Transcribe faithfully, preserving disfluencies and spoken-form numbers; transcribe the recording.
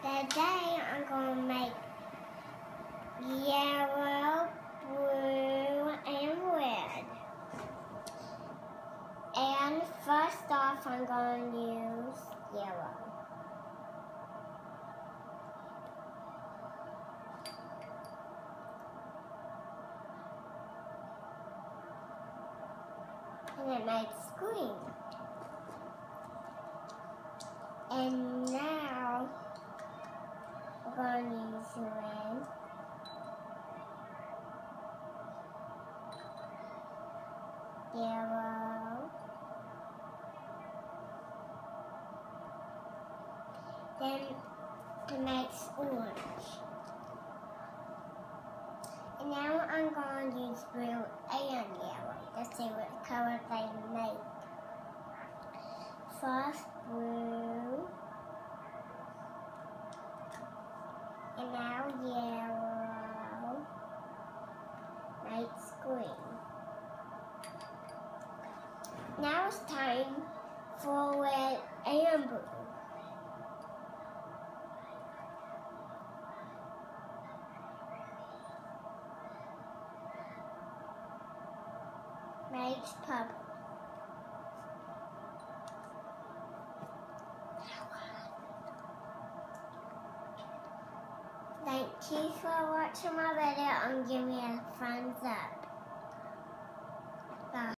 Today I'm going to make yellow, blue, and red. And first off, I'm going to use yellow. And it makes green. And now we're going to use red. Yellow. Then it makes orange. And now I'm going to use blue and yellow to see what color they make. First blue. And now yellow makes green. Now it's time for red and blue. Makes purple. Thank you for watching my video and give me a thumbs up.